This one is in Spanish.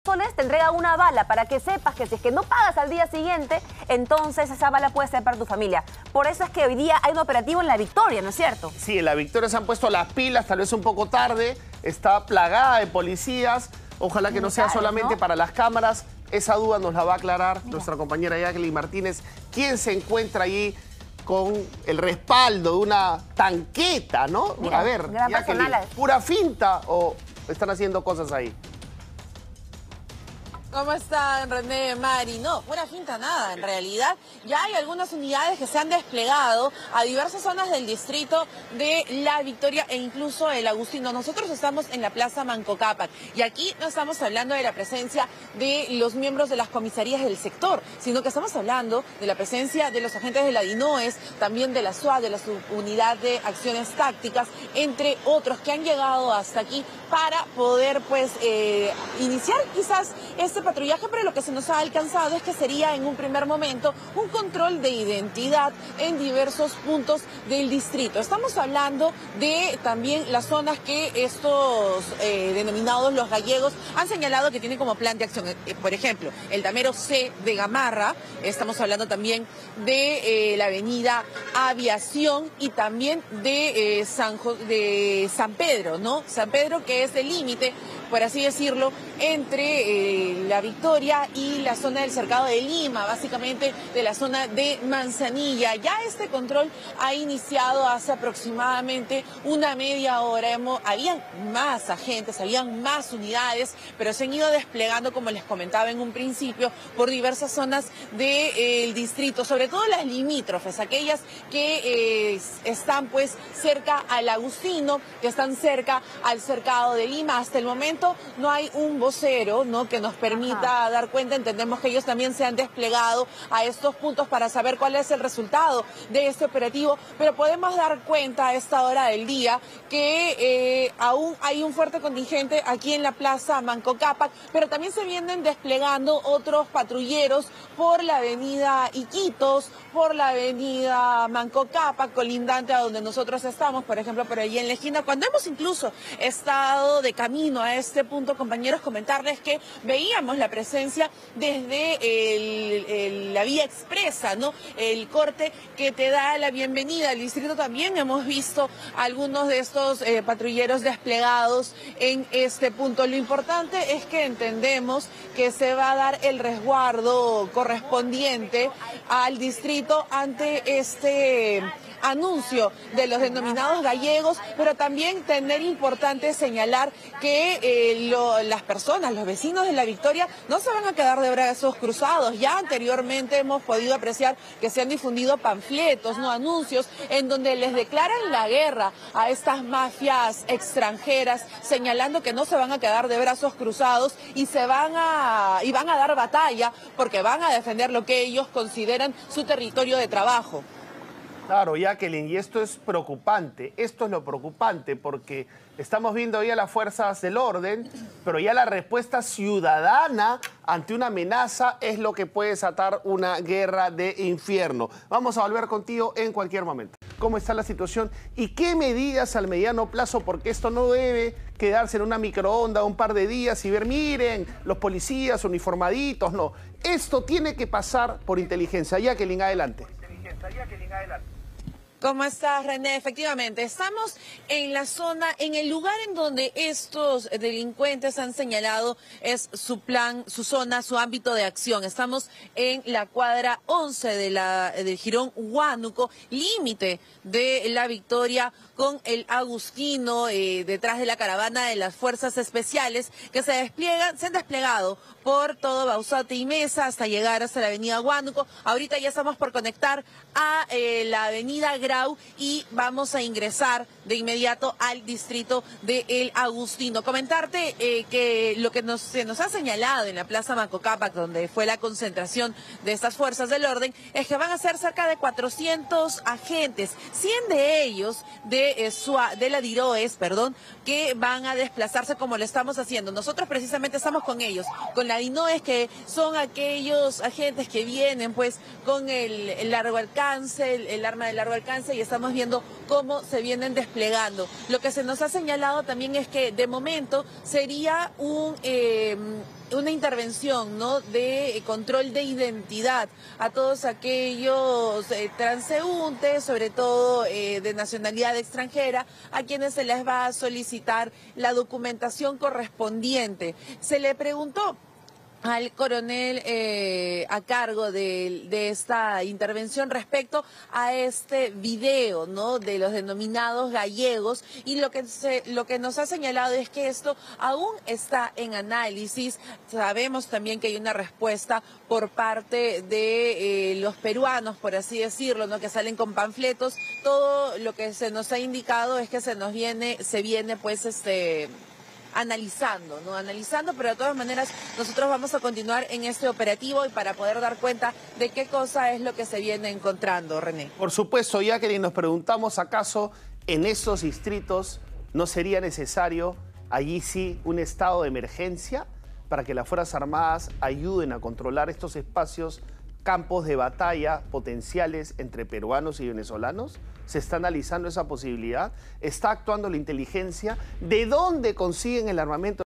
soles te entregan una bala para que sepas que si es que no pagas al día siguiente, entonces esa bala puede ser para tu familia. Por eso es que hoy día hay un operativo en La Victoria, ¿no es cierto? Sí, en La Victoria se han puesto las pilas, tal vez un poco tarde, está plagada de policías. Ojalá que no sea solamente para las cámaras. Esa duda nos la va a aclarar nuestra compañera Jacqueline Martínez. ¿Quién se encuentra allí con el respaldo de una tanqueta, no? Mira, a ver, Jacqueline, ¿pura finta o están haciendo cosas ahí? ¿Cómo están, René, Mari? No, pura finta nada, en realidad. Ya hay algunas unidades que se han desplegado a diversas zonas del distrito de La Victoria e incluso el Agustino. Nosotros estamos en la Plaza Manco Cápac y aquí no estamos hablando de la presencia de los miembros de las comisarías del sector, sino que estamos hablando de la presencia de los agentes de la DINOES, también de la SUA, de la Subunidad de Acciones Tácticas, entre otros que han llegado hasta aquí para poder, pues, iniciar quizás este patrullaje, pero lo que se nos ha alcanzado es que sería en un primer momento un control de identidad en diversos puntos del distrito. Estamos hablando de también las zonas que estos denominados los gallegos han señalado que tienen como plan de acción. Por ejemplo, el damero C de Gamarra, estamos hablando también de la avenida Aviación y también de San Pedro, ¿no? San Pedro, que es el límite, por así decirlo, entre La Victoria y la zona del Cercado de Lima, básicamente de la zona de Manzanilla. Ya este control ha iniciado hace aproximadamente una media hora. Habían más agentes, habían más unidades, pero se han ido desplegando, como les comentaba en un principio, por diversas zonas del distrito, sobre todo las limítrofes, aquellas que están pues cerca al Agustino, que están cerca al Cercado de Lima. Hasta el momento no hay un vocero, ¿no?, que nos permita dar cuenta. Entendemos que ellos también se han desplegado a estos puntos para saber cuál es el resultado de este operativo, pero podemos dar cuenta a esta hora del día que aún hay un fuerte contingente aquí en la Plaza Manco Cápac, pero también se vienen desplegando otros patrulleros por la avenida Iquitos, por la avenida Manco Cápac, colindante a donde nosotros estamos, por ejemplo, por allí en la esquina. Cuando hemos incluso estado de camino a este punto, compañeros, comentarles que veíamos la presencia desde la vía expresa, ¿no?, el corte que te da la bienvenida al distrito. También hemos visto algunos de estos patrulleros desplegados en este punto. Lo importante es que entendemos que se va a dar el resguardo correspondiente al distrito ante este anuncio de los denominados gallegos, pero también tener importante señalar que las personas, los vecinos de La Victoria, no se van a quedar de brazos cruzados. Ya anteriormente hemos podido apreciar que se han difundido panfletos, no anuncios, en donde les declaran la guerra a estas mafias extranjeras, señalando que no se van a quedar de brazos cruzados y van a dar batalla porque van a defender lo que ellos consideran su territorio de trabajo. Claro, Jacqueline, y esto es preocupante. Esto es lo preocupante porque estamos viendo ya las fuerzas del orden, pero ya la respuesta ciudadana ante una amenaza es lo que puede desatar una guerra de infierno. Vamos a volver contigo en cualquier momento. ¿Cómo está la situación y qué medidas al mediano plazo? Porque esto no debe quedarse en una microonda un par de días y ver, miren, los policías uniformaditos, no. Esto tiene que pasar por inteligencia. Jacqueline, adelante. ¿Cómo estás, René? Efectivamente, estamos en la zona, en el lugar en donde estos delincuentes han señalado es su plan, su zona, su ámbito de acción. Estamos en la cuadra 11 del Jirón Huánuco, límite de La Victoria con el Agustino, detrás de la caravana de las fuerzas especiales que se han desplegado por todo Bausate y Mesa hasta llegar hasta la avenida Huánuco. Ahorita ya estamos por conectar a la avenida Grau y vamos a ingresar de inmediato al distrito de El Agustino. Comentarte que lo que se nos ha señalado en la Plaza Manco Cápac, donde fue la concentración de estas fuerzas del orden, es que van a ser cerca de 400 agentes, 100 de ellos de la DINOES, que van a desplazarse como lo estamos haciendo. Nosotros precisamente estamos con ellos, con la DINOES, que son aquellos agentes que vienen pues con el largo alcance, el arma de largo alcance, y estamos viendo cómo se vienen desplegando. Lo que se nos ha señalado también es que de momento sería una intervención, ¿no?, de control de identidad a todos aquellos transeúntes, sobre todo de nacionalidad extranjera, a quienes se les va a solicitar la documentación correspondiente. Se le preguntó al coronel a cargo de esta intervención respecto a este video, ¿no?, de los denominados gallegos, y lo que nos ha señalado es que esto aún está en análisis. Sabemos también que hay una respuesta por parte de los peruanos, por así decirlo, ¿no?, que salen con panfletos. Todo lo que se nos ha indicado es que se viene pues analizando, pero de todas maneras nosotros vamos a continuar en este operativo y para poder dar cuenta de qué cosa es lo que se viene encontrando, René. Por supuesto, Jacqueline, nos preguntamos acaso en esos distritos no sería necesario allí sí un estado de emergencia para que las Fuerzas Armadas ayuden a controlar estos espacios, campos de batalla potenciales entre peruanos y venezolanos. ¿Se está analizando esa posibilidad? ¿Está actuando la inteligencia? ¿De dónde consiguen el armamento?